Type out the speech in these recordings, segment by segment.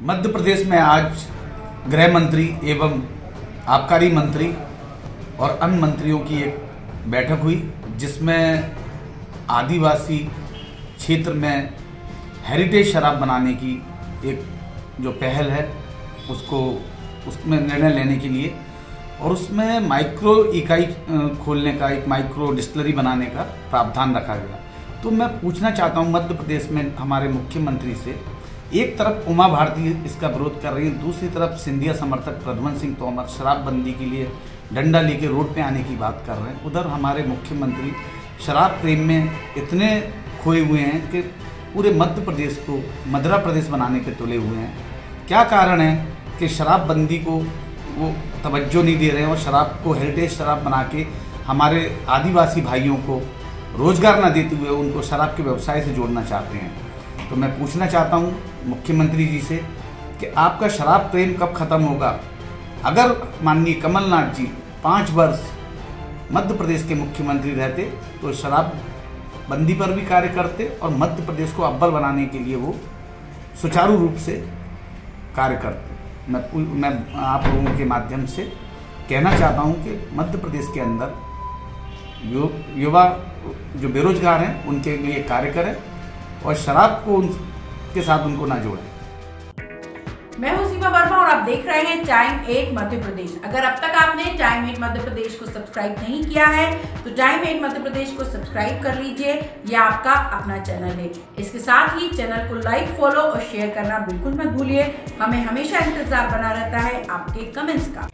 मध्य प्रदेश में आज गृह मंत्री एवं आबकारी मंत्री और अन्य मंत्रियों की एक बैठक हुई, जिसमें आदिवासी क्षेत्र में हेरिटेज शराब बनाने की एक जो पहल है उसमें निर्णय लेने के लिए और उसमें माइक्रो इकाई खोलने का, एक माइक्रो डिस्टिलरी बनाने का प्रावधान रखा गया। तो मैं पूछना चाहता हूं, मध्य प्रदेश में हमारे मुख्यमंत्री से, एक तरफ उमा भारती इसका विरोध कर रही है, दूसरी तरफ सिंधिया समर्थक प्रद्युम्न सिंह तोमर शराबबंदी के लिए डंडा लेके रोड पे आने की बात कर रहे हैं। उधर हमारे मुख्यमंत्री शराब प्रेम में इतने खोए हुए हैं कि पूरे मध्य प्रदेश को मदिरा प्रदेश बनाने के तुले हुए हैं। क्या कारण है कि शराबबंदी को वो तवज्जो नहीं दे रहे हैं और शराब को हेरिटेज शराब बना के हमारे आदिवासी भाइयों को रोजगार ना देते हुए उनको शराब के व्यवसाय से जोड़ना चाहते हैं। तो मैं पूछना चाहता हूं मुख्यमंत्री जी से कि आपका शराब प्रेम कब खत्म होगा? अगर माननीय कमलनाथ जी 5 वर्ष मध्य प्रदेश के मुख्यमंत्री रहते तो शराब बंदी पर भी कार्य करते और मध्य प्रदेश को अव्वल बनाने के लिए वो सुचारू रूप से कार्य करते। मैं आप लोगों के माध्यम से कहना चाहता हूं कि मध्य प्रदेश के अंदर युवा जो बेरोजगार हैं उनके लिए कार्य करें और शराब को उनके साथ उनको ना जोड़ें। मैं हूं सीमा वर्मा और आप देख रहे हैं टाइम 8 मध्य प्रदेश। अगर अब तक आपने टाइम 8 मध्य प्रदेश को सब्सक्राइब नहीं किया है तो टाइम 8 मध्य प्रदेश को सब्सक्राइब कर लीजिए, यह आपका अपना चैनल है। इसके साथ ही चैनल को लाइक, फॉलो और शेयर करना बिल्कुल मत भूलिए। हमें हमेशा इंतजार बना रहता है आपके कमेंट्स का।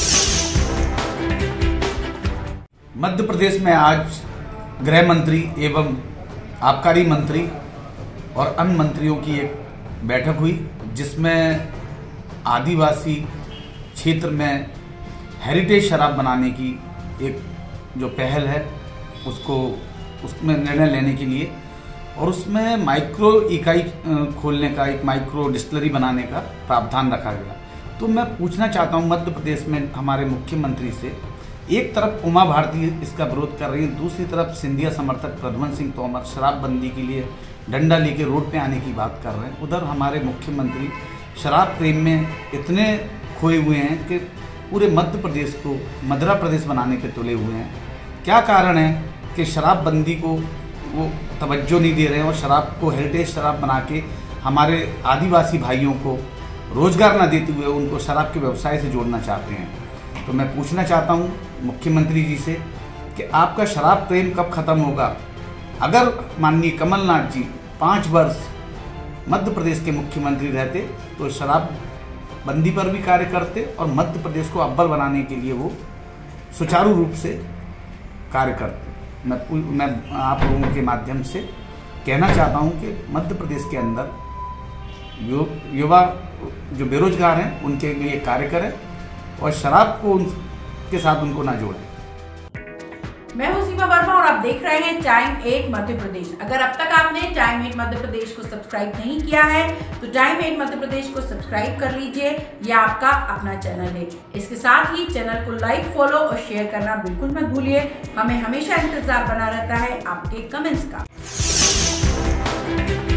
मध्य प्रदेश में आज गृह मंत्री एवं आबकारी मंत्री और अन्य मंत्रियों की एक बैठक हुई, जिसमें आदिवासी क्षेत्र में हेरिटेज शराब बनाने की एक जो पहल है उसमें निर्णय लेने के लिए और उसमें माइक्रो इकाई खोलने का, एक माइक्रो डिस्टिलरी बनाने का प्रावधान रखा गया। तो मैं पूछना चाहता हूं मध्य प्रदेश में हमारे मुख्यमंत्री से, एक तरफ उमा भारती इसका विरोध कर रही है, दूसरी तरफ सिंधिया समर्थक प्रद्युम्न सिंह तोमर शराबबंदी के लिए डंडा लेके रोड पे आने की बात कर रहे हैं। उधर हमारे मुख्यमंत्री शराब प्रेम में इतने खोए हुए हैं कि पूरे मध्य प्रदेश को मदिरा प्रदेश बनाने के तुले हुए हैं। क्या कारण है कि शराबबंदी को वो तवज्जो नहीं दे रहे हैं और शराब को हेरिटेज शराब बना के हमारे आदिवासी भाइयों को रोजगार ना देते हुए उनको शराब के व्यवसाय से जोड़ना चाहते हैं। तो मैं पूछना चाहता हूं मुख्यमंत्री जी से कि आपका शराब प्रेम कब खत्म होगा? अगर माननीय कमलनाथ जी 5 वर्ष मध्य प्रदेश के मुख्यमंत्री रहते तो शराब बंदी पर भी कार्य करते और मध्य प्रदेश को अव्वल बनाने के लिए वो सुचारू रूप से कार्य करते। मैं आप लोगों के माध्यम से कहना चाहता हूं कि मध्य प्रदेश के अंदर युवा जो बेरोजगार हैं उनके लिए कार्य करें और शराब को उनके साथ उनको ना जोड़ें। मैं हूं सीमा वर्मा और आप देख रहे हैं टाइम 8 मध्य प्रदेश। अगर अब तक आपने टाइम 8 मध्य प्रदेश को सब्सक्राइब नहीं किया है तो टाइम 8 मध्य प्रदेश को सब्सक्राइब कर लीजिए, यह आपका अपना चैनल है। इसके साथ ही चैनल को लाइक, फॉलो और शेयर करना बिल्कुल मत भूलिए। हमें हमेशा इंतजार बना रहता है आपके कमेंट्स का।